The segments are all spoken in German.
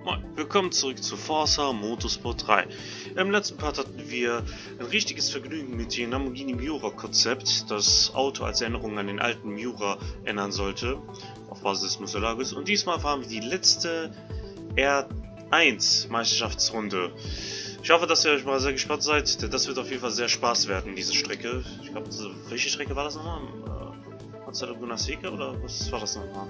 Moin, willkommen zurück zu Forza Motorsport 3. Im letzten Part hatten wir ein richtiges Vergnügen mit dem Lamborghini Miura-Konzept, das Auto als Erinnerung an den alten Miura ändern sollte, auf Basis des Mustelages. Und diesmal fahren wir die letzte R1-Meisterschaftsrunde. Ich hoffe, dass ihr euch mal sehr gespannt seid, denn das wird auf jeden Fall sehr Spaß werden, diese Strecke. Ich glaube, welche Strecke war das nochmal? Monza Laguna Seca oder was war das nochmal?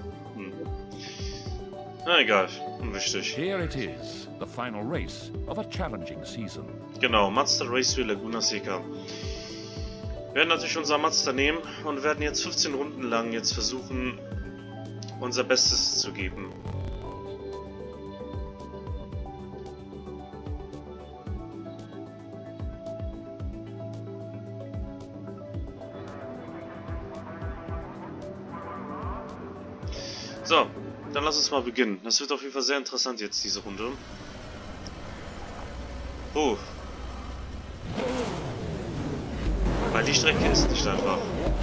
Na egal, unwichtig. Here it is, the final race of a challenging season. Genau, Mazda Raceway Laguna Seca. Wir werden natürlich unser Mazda nehmen und werden jetzt 15 Runden lang jetzt versuchen, unser Bestes zu geben. So, dann lass uns mal beginnen. Das wird auf jeden Fall sehr interessant jetzt, diese Runde. Oh. Weil die Strecke ist nicht einfach.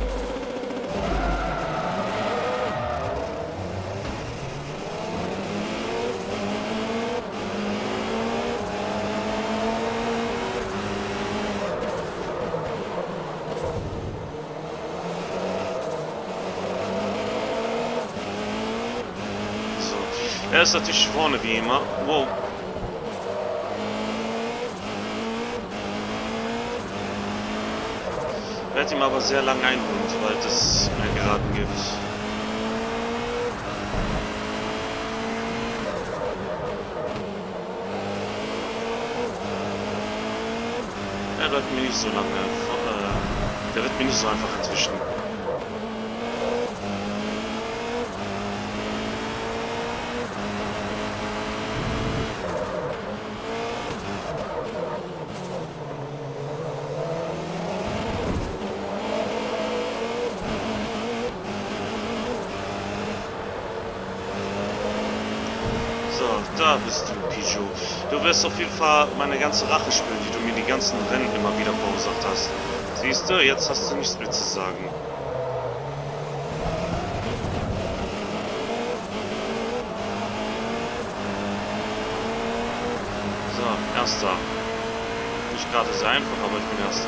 Er ist natürlich vorne wie immer. Wow. Ich werde ihm aber sehr lang einholen, sobald es einen Geraden gibt. Er bleibt mir nicht so lange. Der wird mir nicht so einfach entwischen. Da bist du, Pijo. Du wirst auf jeden Fall meine ganze Rache spüren, die du mir die ganzen Rennen immer wieder verursacht hast. Siehst du, jetzt hast du nichts mehr zu sagen. So, Erster. Nicht gerade sehr einfach, aber ich bin Erster.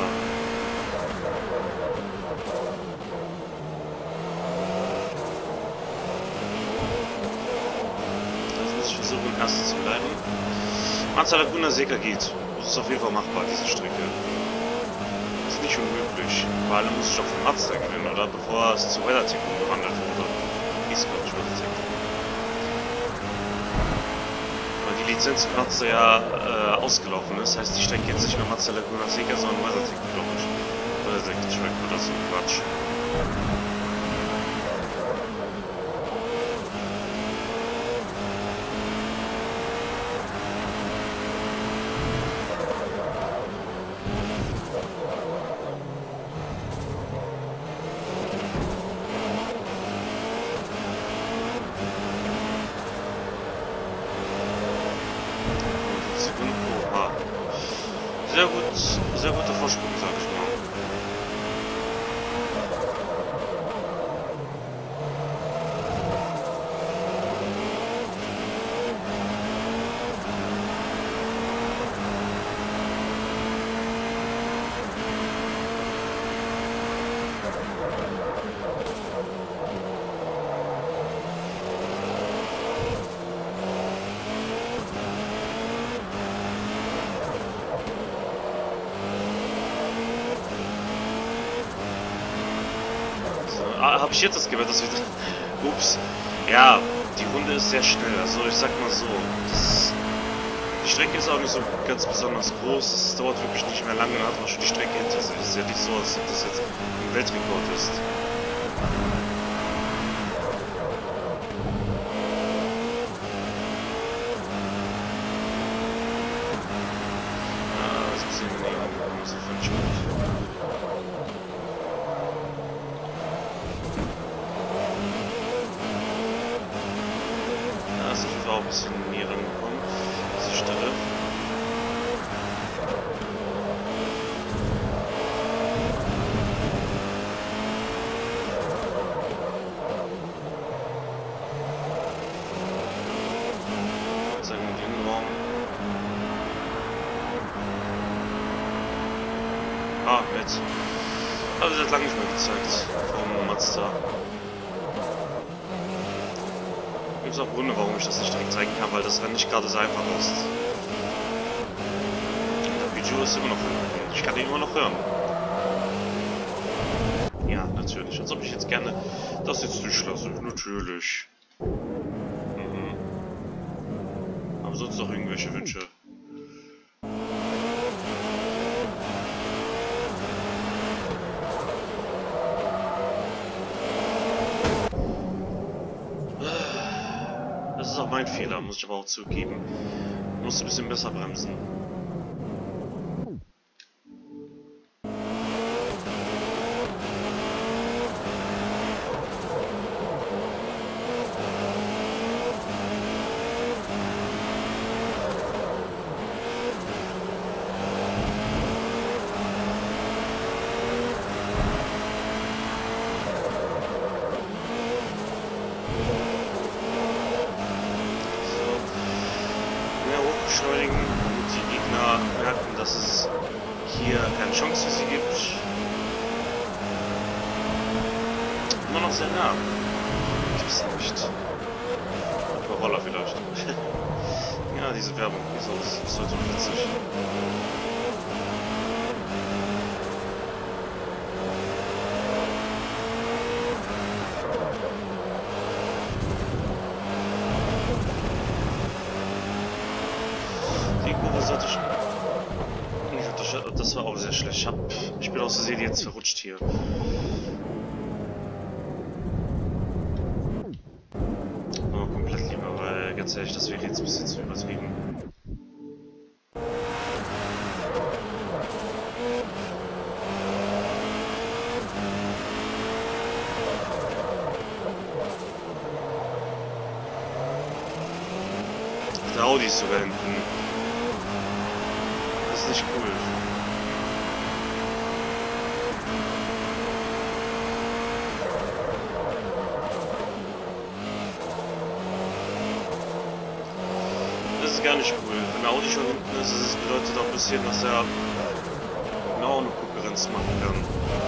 Versuchen, Erster zu bleiben. Mazda Laguna Seca geht. Das ist auf jeden Fall machbar, diese Strecke. Das ist nicht unmöglich. Vor allem muss ich doch von Mazda gewinnen, oder? Bevor es zu WeatherTech umgewandelt wurde. Hieß, glaube ich, WeatherTech. Weil die Lizenz von Mazda ja ausgelaufen ist. Das heißt, die Strecke jetzt nicht mehr Mazda Laguna Seca, sondern WeatherTech, glaube ich. WeatherTech Track oder so ein Quatsch. Sehr guter Vorsprung, sag ich mal. Habe ich jetzt das gehört, dass wir... Ups. Ja, die Runde ist sehr schnell. Also ich sag mal so. Die Strecke ist auch nicht so ganz besonders groß. Es dauert wirklich nicht mehr lange. Dann hat man schon die Strecke hinter sich. Es ist ja nicht so, als ob das jetzt ein Weltrekord ist. Das ist ein bisschen so völlig gut. Auch ein bisschen näher rangekommen, diese Stelle. zeigen wir den Innenraum. Ah, nett. Aber das hat lange nicht mehr gezeigt. Vom Mazda. Gibt es auch Gründe, warum ich das nicht direkt zeigen kann, weil das Rennen nicht gerade so einfach ist. Der Video ist immer noch irgendwie. Ich kann ihn immer noch hören. Ja, natürlich. Als ob ich jetzt gerne das jetzt durchlasse. Natürlich. Aber sonst noch irgendwelche Wünsche. Das ist auch mein Fehler, muss ich aber auch zugeben. Ich musste ein bisschen besser bremsen. Beschleunigen, damit die Gegner merken, dass es hier keine Chance für sie gibt. Immer noch sehr nah. Gibt's nicht. Über Roller vielleicht. Ja, diese Werbung, die ist heute witzig. Das war auch sehr schlecht. Ich bin aus Versehen jetzt verrutscht hier. Aber komplett lieber, weil ganz ehrlich, das wäre jetzt ein bisschen zu übertrieben. Der Audi ist sogar hinten. Das ist nicht cool. Das ist gar nicht cool. Wenn der Audi schon hinten ist, das bedeutet auch ein bisschen, dass er genau eine Konkurrenz machen kann.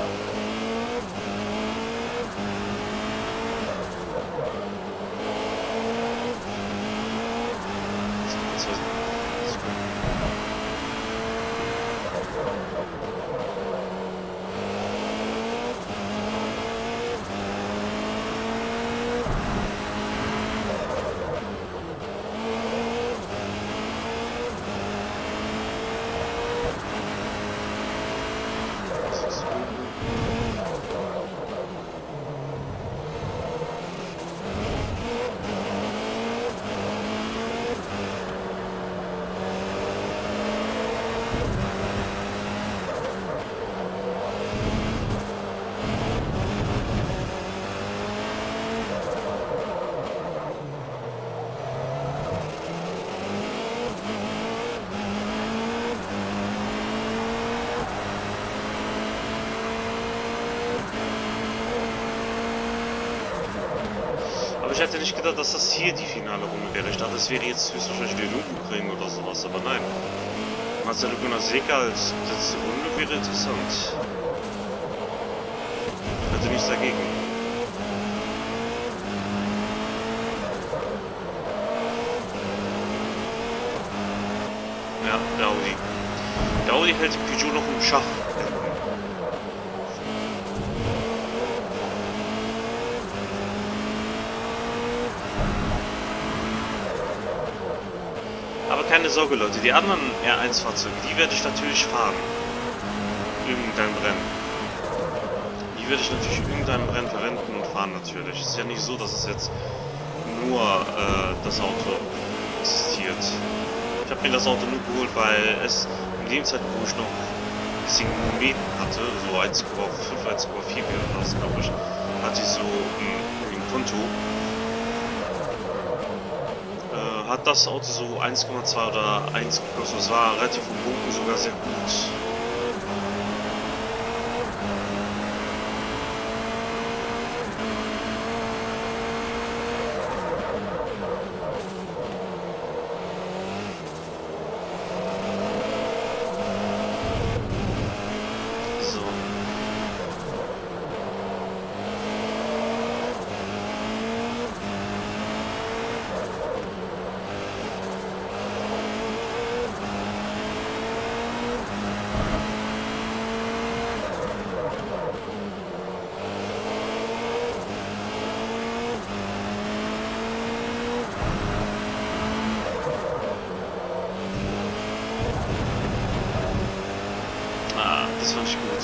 Aber ich hätte nicht gedacht, dass das hier die finale Runde wäre. Ich dachte, es wäre jetzt höchstwahrscheinlich der Nürburgring oder sowas, aber nein. Marcel Gunnar-Seeger als letzte Runde wäre interessant. Ich hätte nichts dagegen. Ja, der Audi. Der Audi hält Peugeot noch im Schach. Aber keine Sorge, Leute, die anderen R1-Fahrzeuge, die werde ich natürlich fahren. Irgendein Rennen. Die werde ich natürlich irgendein Rennen verwenden und fahren natürlich. Es ist ja nicht so, dass es jetzt nur das Auto existiert. Ich habe mir das Auto nur geholt, weil es in dem Zeit, wo ich noch ein bisschen Kilometer hatte, so 1,5, 1,4 das glaube ich, hatte ich so im Konto. Hat das Auto so 1,2 oder 1 gekostet. Das war relativ vom Punkten sogar sehr gut. das fand ich gut.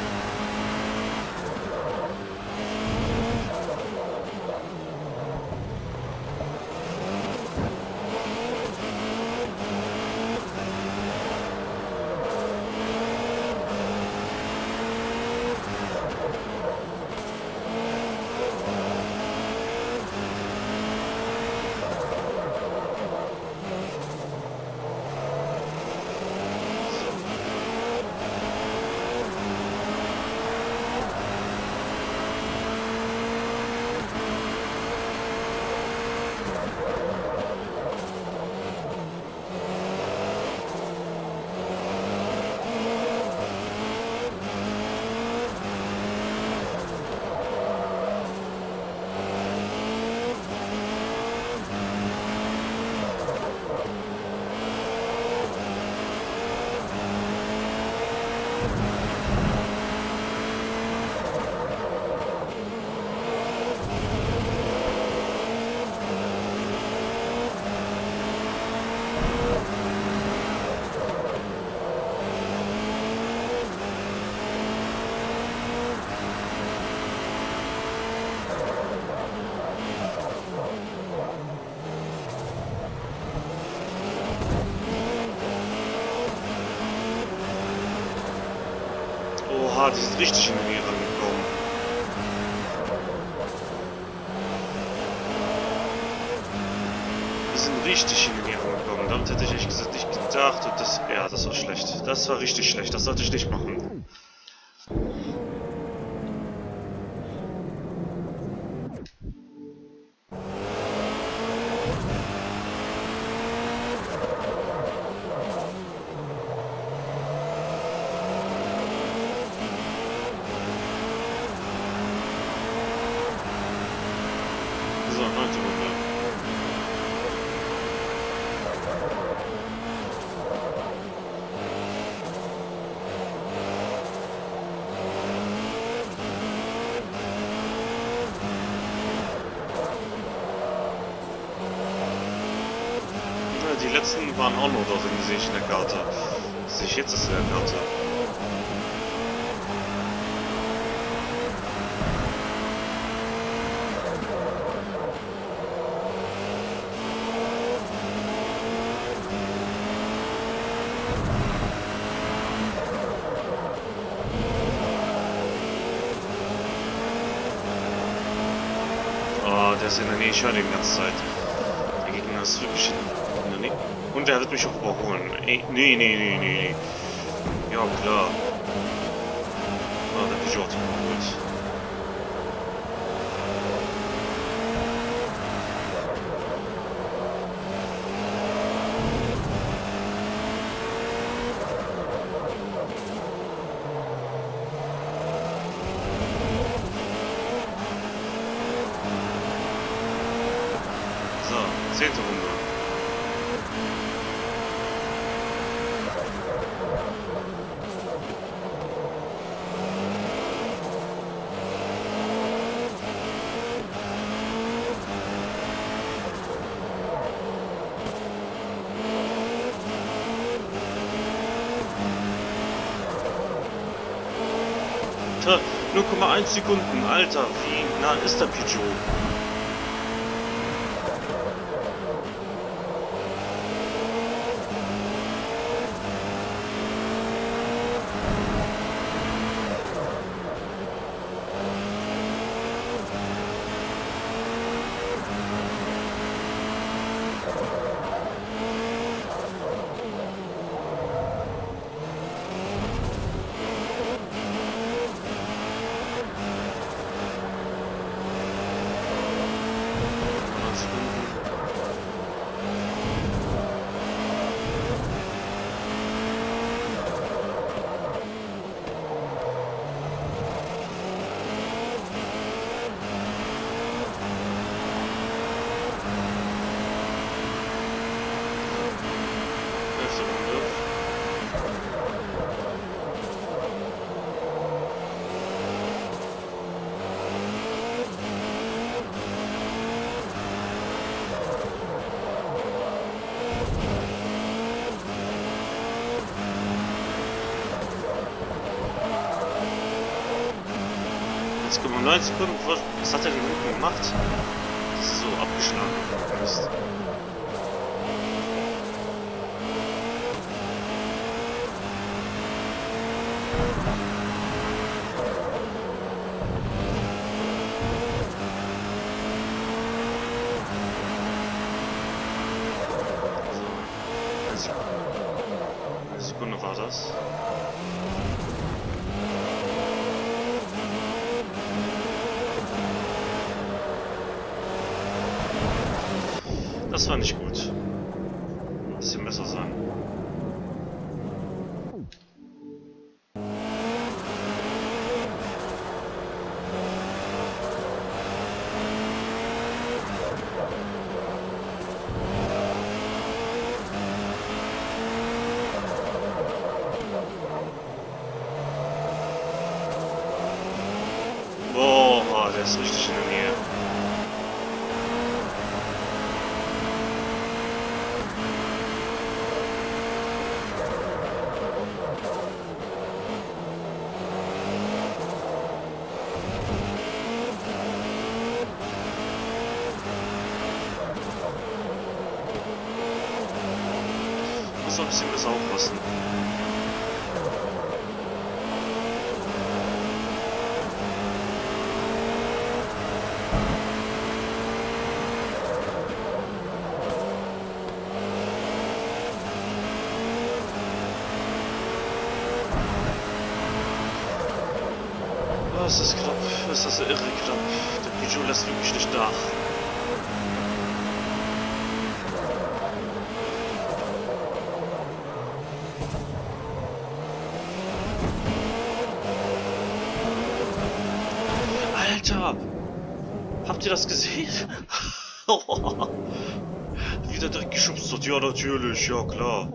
Oha, die sind richtig in den Nähe rangekommen. Die sind richtig in den Nähe rangekommen. Damit hätte ich ehrlich gesagt nicht gedacht. Und das, ja, das war schlecht. Das war richtig schlecht. Das sollte ich nicht machen. So, 9. Runde. Ja, die letzten waren auch noch drin, sehe ich in der Karte. Sehe ich jetzt ist in der Karte. Oh, der ist in der Nähe, ich höre den die ganze Zeit. Der Gegner ist wirklich in der Nähe. Und der wird mich auch überholen. Ey, nee. Ja, klar. Ah, der Peugeot. Gut. So, 10. Runde. Tja, 0,1 Sekunden, Alter, wie nah ist der Peugeot? 1,9 Sekunden. Was hat er denn hinten gemacht? Das ist so abgeschlagen. Mist. Eine Sekunde war das. Das war nicht gut. Bisschen besser sein. Boah, der ist richtig in der Nähe. Muss noch ein bisschen besser aufpassen. Oh, ist das knapp. Ist das irre knapp. Der Peugeot lässt wirklich nicht nach. Alter! Habt ihr das gesehen? Wieder direkt geschubst hat. Ja, natürlich. Ja, klar.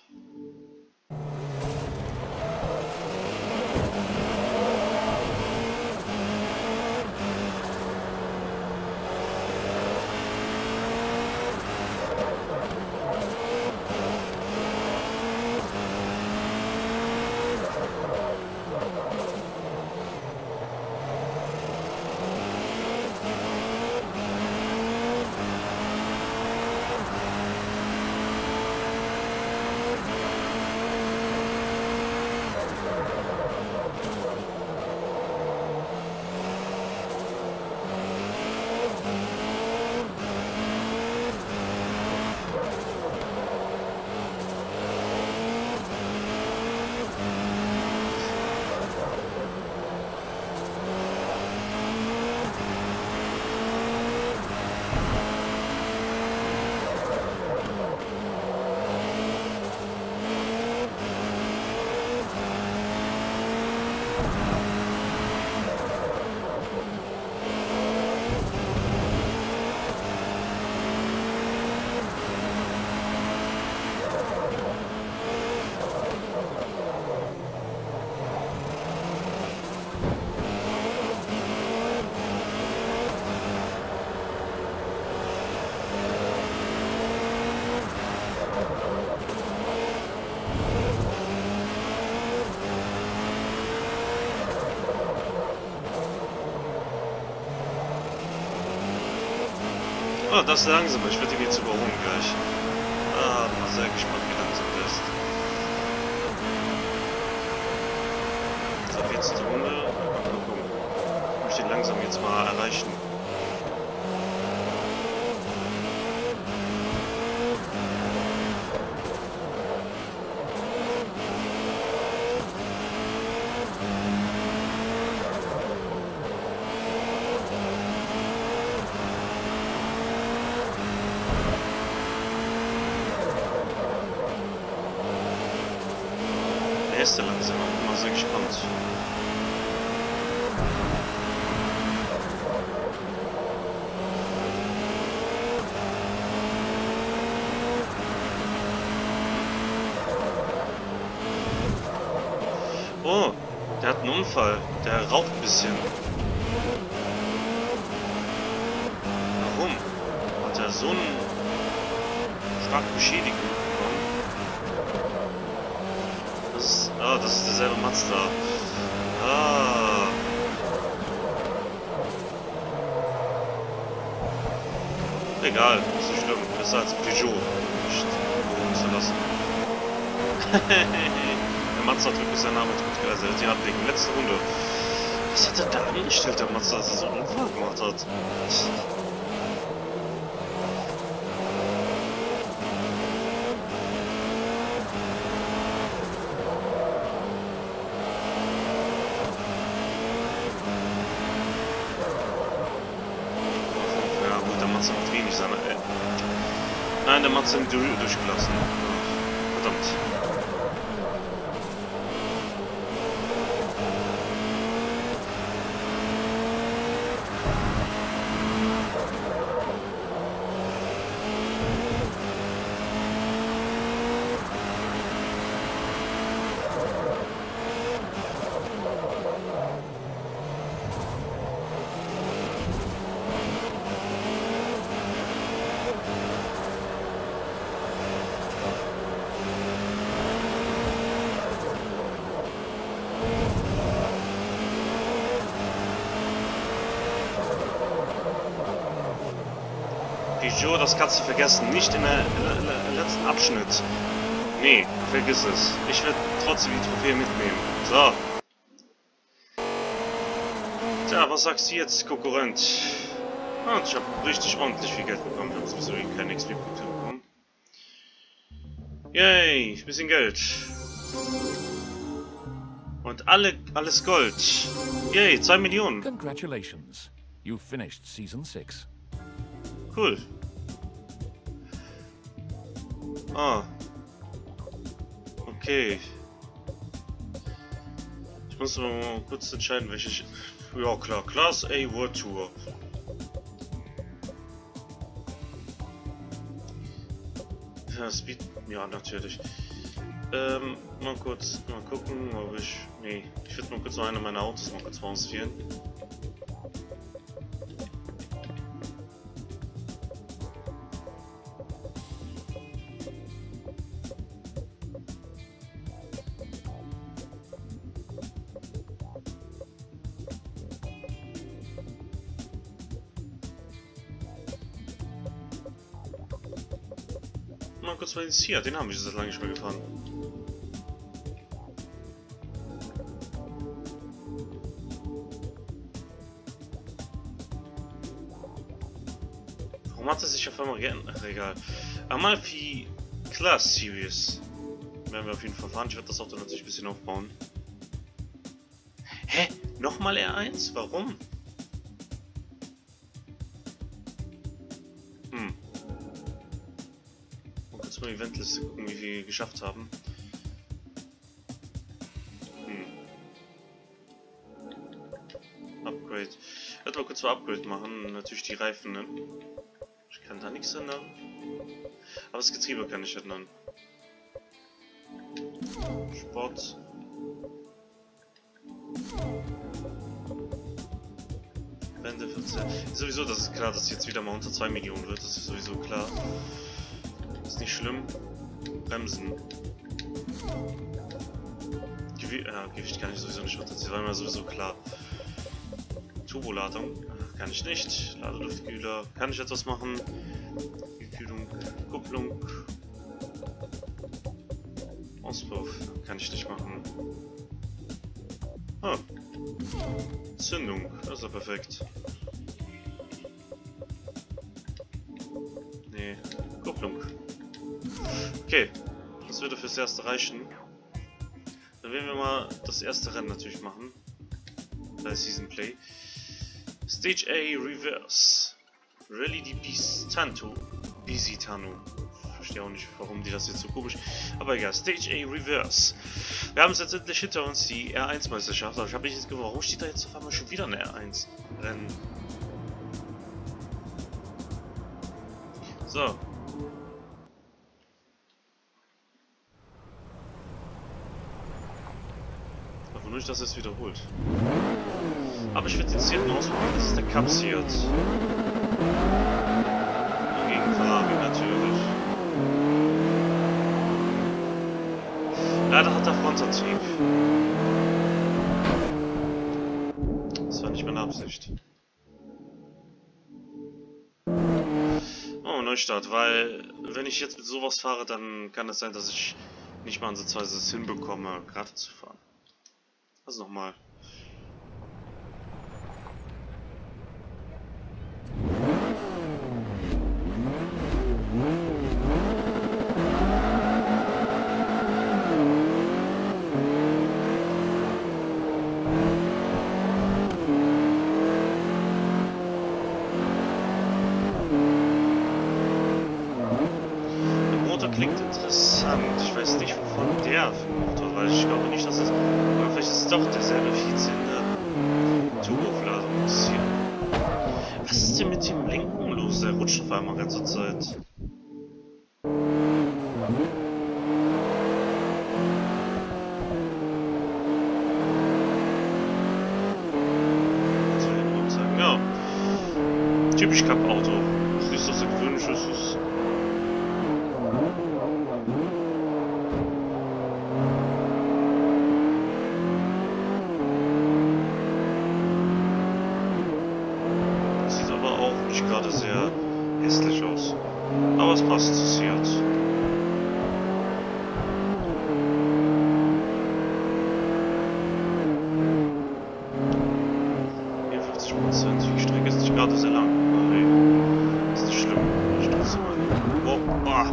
Oh, das ist langsam. Ich werde ihn jetzt überholen gleich. Ah, bin mal sehr gespannt, wie langsam der ist. So, 14. Runde. Mal gucken. Ich möchte ihn langsam jetzt mal erreichen. Der ist der langsam. Ich bin mal sehr gespannt. Oh, der hat einen Unfall. Der raucht ein bisschen. Warum? Hat er so eine starke Beschädigung bekommen? Das ist derselbe Mazda. Ah. egal, ist nicht schlimm. Besser als Peugeot. Nicht ruhen zu lassen. Der Mazda-Druck ist seine Arbeit gut geleistet. Die ablegen. Letzte Runde. Was hat er da angestellt, der Mazda, dass er so einen Unfall gemacht hat? Ja gut, der Mazda hat wenig seine... Nein, der Mazda hat ihn durchgelassen. Verdammt. Peugeot, das kannst du vergessen. Nicht in der letzten Abschnitt. Nee, vergiss es. Ich werde trotzdem die Trophäe mitnehmen. So. Tja, was sagst du jetzt, Konkurrent? Ah, ich habe richtig ordentlich viel Geld bekommen. Ich habe sowieso keine XP-Punkte bekommen. Yay, bisschen Geld. Und alles Gold. Yay, 2 Millionen. Congratulations. You finished Season 6. Cool. Ah. Okay. Ich muss mal kurz entscheiden, welche... Ja klar, Class A World Tour. Ja, Speed... Ja, natürlich. Mal kurz... Mal gucken, ob ich... Nee, ich würde mal kurz eine meiner Autos mal kurz auswählen. Mal kurz mal den Sia, den haben wir seit lange nicht mehr gefahren. Warum hat er sich auf einmal geändert? Ach, egal. Amalfi Class Series. Werden wir auf jeden Fall fahren. Ich werde das Auto natürlich ein bisschen aufbauen. Hä? Nochmal R1? Warum? Mal Eventliste gucken, wie wir geschafft haben. Upgrade. Ich werde mal kurz mal Upgrade machen. Natürlich die Reifen, ne? Ich kann da nichts ändern. Aber das Getriebe kann ich ändern. Sport. Wände 14. Sowieso, das ist klar, dass es jetzt wieder mal unter 2 Millionen wird. Das ist sowieso klar. Ist nicht schlimm. Bremsen. Gewicht kann ich sowieso nicht runterziehen. Das war immer sowieso klar. Turboladung kann ich nicht. Ladeluftkühler kann ich etwas machen. Kühlung, Kupplung. Auspuff kann ich nicht machen. Ah. Zündung, das ist ja perfekt. Nee, Kupplung. Okay, das würde fürs erste reichen. Dann werden wir mal das erste Rennen natürlich machen. Bei Season Play. Stage A Reverse. Rally die Bisitano. Ich verstehe auch nicht, warum die das jetzt so komisch. Aber egal, Stage A Reverse. Wir haben es jetzt endlich hinter uns, die R1-Meisterschaft. Aber ich habe mich jetzt gefragt, warum steht da jetzt auf einmal schon wieder eine R1-Rennen? So. Aber nur nicht, dass es wiederholt. Aber ich werde den Seat ausprobieren, das ist der Cup Seat. Gegen Ferrari natürlich. Leider hat er Frontantrieb. Das war nicht meine Absicht. Neustart, weil wenn ich jetzt mit sowas fahre, dann kann es sein, dass ich nicht mal ansatzweise es hinbekomme, gerade zu fahren. Also nochmal. Klingt interessant. Ich weiß nicht, wovon der Motor, weil ich glaube nicht, dass es. Oder vielleicht ist es doch derselbe Vierzylinder Turboladung hier. Was ist denn mit dem Lenken los? Der rutscht auf einmal ganze Zeit. Ja. Typisch Cup-Auto. Das ist doch so gewöhnlich, das ist. Gerade sehr hässlich aus. Aber es passt zu Seat. Hier 50%. Die Strecke ist nicht gerade sehr lang. Aber hey, ist nicht schlimm. Ich trotzdem mal. Oh, ah.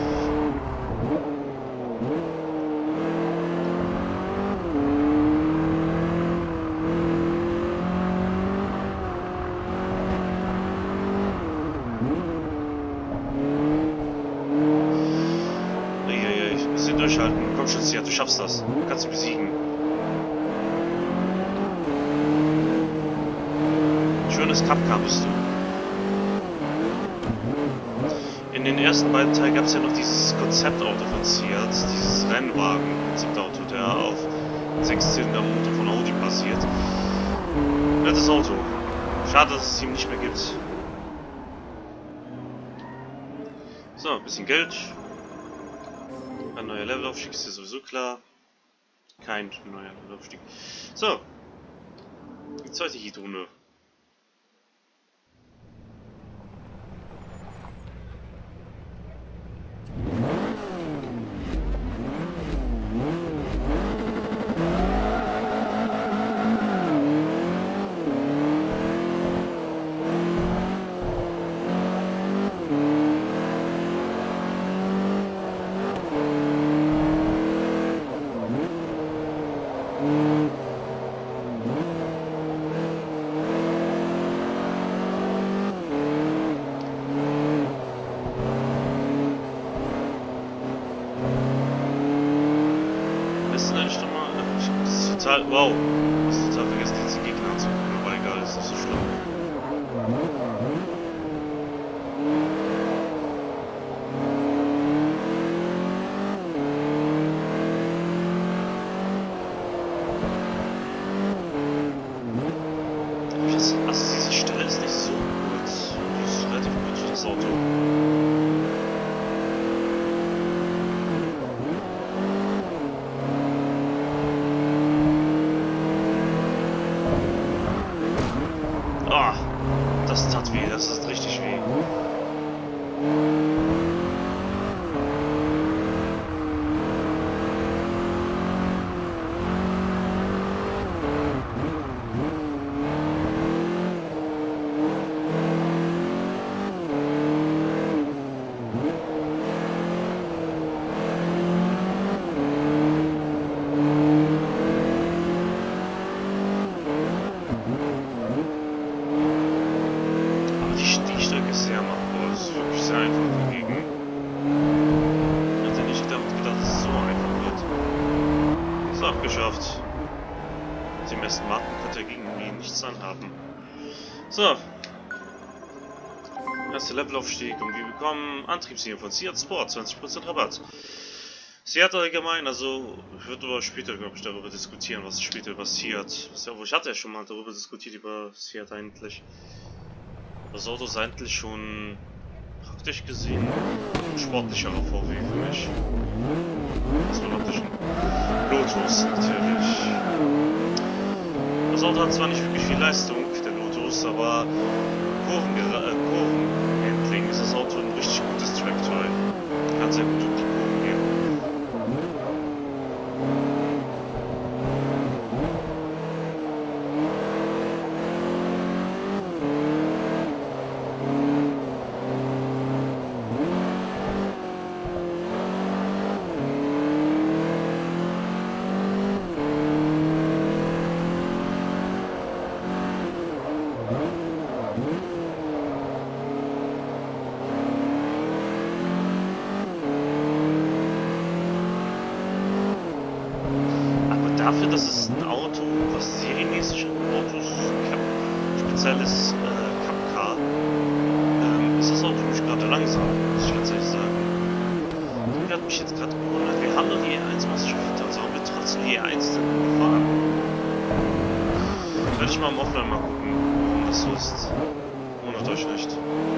Durchhalten. Komm schon, Seat, du schaffst das. Du kannst ihn besiegen. Schönes Cup-Car bist du. In den ersten beiden Teilen gab es ja noch dieses Konzeptauto von Seat, dieses Rennwagen-Konzeptauto, der auf 6-Zylinder-Motor von Audi basiert. Nettes Auto. Schade, dass es ihm nicht mehr gibt. So, ein bisschen Geld. Ein neuer Levelaufstieg ist ja sowieso klar. Kein neuer Levelaufstieg. So. Die zweite Heatrunde. Wow, ich hab total vergessen, diese Gegner anzugucken, aber egal, ist nicht so schlimm. Also diese Stelle ist nicht so gut. Die ist relativ gut für das Auto. Ah, das tat weh, das ist richtig weh. Geschafft. Mit dem ersten Marken konnte er gegen ihn nichts anhaben. So. Erster Levelaufstieg und wir bekommen Antriebslinie von Seat Sport, 20% Rabatt. Seat allgemein, also ich würde aber später, glaube ich, darüber diskutieren, was später passiert. Ja, ich hatte ja schon mal darüber diskutiert, über Seat eigentlich. Das Auto ist eigentlich schon praktisch gesehen ein sportlicherer VW für mich. Das war natürlich ein Lotus natürlich. Das Auto hat zwar nicht wirklich viel Leistung, der Lotus, aber Kurvenhandling ist das Auto ein richtig gutes Tracktoy. Kann sehr gut durch die Kurven gehen. Dafür, dass es ein Auto, was serienmäßig Autos, spezielles Cup Car, ist das Auto nicht gerade langsam, muss ich ganz ehrlich sagen. Die hat mich jetzt gerade gewundert. Wir haben doch die E1-Meisterschaft hinter uns, warum wir trotzdem die E1 denn fahren? Werde ich mal im Offline mal gucken, warum das so ist. Wundert euch nicht.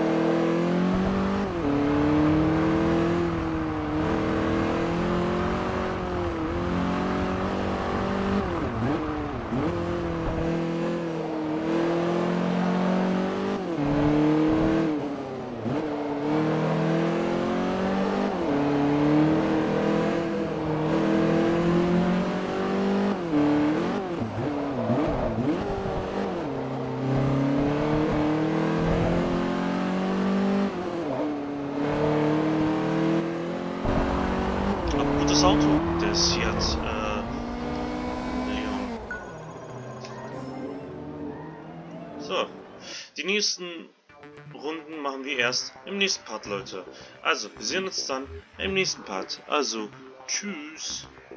Gutes Auto, der Seat Leon. So, die nächsten Runden machen wir erst im nächsten Part, Leute. Also, wir sehen uns dann im nächsten Part. Also, tschüss.